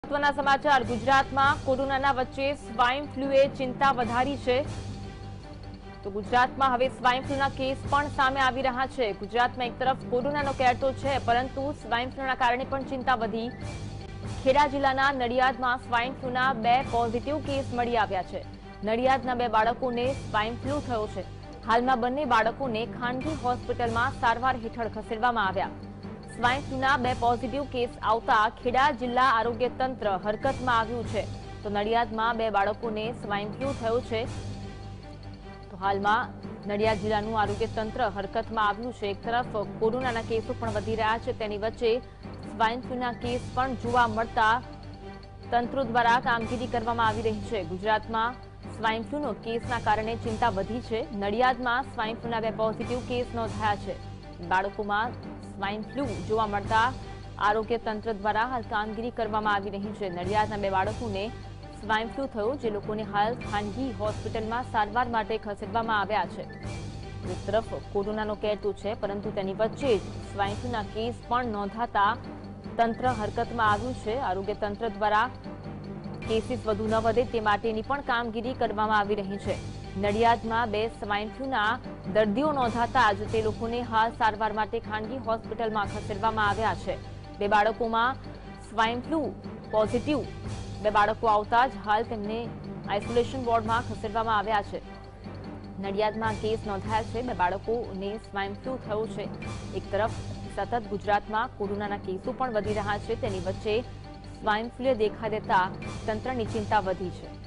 મહત્વના સમાચાર ગુજરાતમાં કોરોનાના વચ્ચે સ્વાઇન ફ્લૂએ ચિંતા વધારી છે તો ગુજરાતમાં હવે સ્વાઇન ફ્લૂના કેસ પણ સામે આવી રહ્યા છે। ગુજરાતમાં એક તરફ કોરોનાનો કેર તો છે પરંતુ સ્વાઇન ફ્લૂના કારણે પણ ચિંતા વધી। ખેડા જિલ્લાના નડિયાદમાં સ્વાઇન ફ્લૂના 2 પોઝિટિવ કેસ મળી આવ્યા છે। નડિયાદના 2 બાળકોને સ્વાઇન ફ્લૂ થયો છે। હાલમાં બંને બાળકોને ખાનગી હોસ્પિટલમાં સારવાર હેઠળ ખસેડવામાં આવ્યા। સ્વાઇન ફ્લૂના 2 પોઝિટિવ કેસ આવતા ખેડા જિલ્લા આરોગ્ય તંત્ર હરકતમાં આવ્યું છે તો નડિયાદમાં 2 બાળકોને સ્વાઇન ફ્લૂ થયો છે તો હાલમાં નડિયાદ જિલ્લાનું આરોગ્ય તંત્ર હરકતમાં આવ્યું છે। એક તરફ કોરોનાના કેસો પણ વધી રહ્યા છે તેની વચ્ચે સ્વાઇન ફ્લૂના કેસ પણ જોવા મળતા તંત્ર દ્વારા કામગીરી કરવામાં આવી રહી છે। ગુજરાતમાં સ્વાઇન ફ્લૂનો કેસના કારણે ચિંતા વધી છે। નડિયાદમાં સ્વાઇન ફ્લૂના 2 પોઝિટિવ કેસ નોંધાયા છે। બાળકોમાં સ્વાઇન ફ્લૂ જોવા મળતા આરોગ્ય તંત્ર દ્વારા હાલ કામગીરી કરવામાં આવી રહી છે। નડિયાદના 2 બાળકોને સ્વાઇન ફ્લૂ થયો જે લોકોને હાલ ખાનગી હોસ્પિટલમાં સારવાર માટે ખસેડવામાં આવ્યા છે। એક તરફ કોરોનાનો કેર તો છે પરંતુ તેની વચ્ચે જ સ્વાઇન ફ્લૂના કેસ પણ નોંધાતા તંત્ર હરકતમાં આવ્યું છે। આરોગ્ય તંત્ર દ્વારા કેસીસ વધુ ન વધે તે માટેની પણ કામગીરી કરવામાં આવી રહી છે। નડિયાદમાં 2 સ્વાઇન ફ્લૂના દર્દીઓ નોંધાતા જ તે લોકોને હાલ સારવાર માટે ખાનગી હોસ્પિટલમાં ખસેડવામાં આવ્યા છે। 2 બાળકોમાં સ્વાઇન ફ્લૂ પોઝિટિવ 2 બાળકો આવતા જ હાલ તેમને આઇસોલેશન વોર્ડમાં ખસેડવામાં આવ્યા છે। નડિયાદમાં કેસ નોંધાયા છે। 2 બાળકોને સ્વાઇન ફ્લૂ થયો છે। એક તરફ સતત ગુજરાતમાં કોરોનાના કેસો પણ વધી રહ્યા છે તેની વચ્ચે સ્વાઇન ફ્લૂએ દેખા દેતા તંત્રની ચિંતા વધી છે।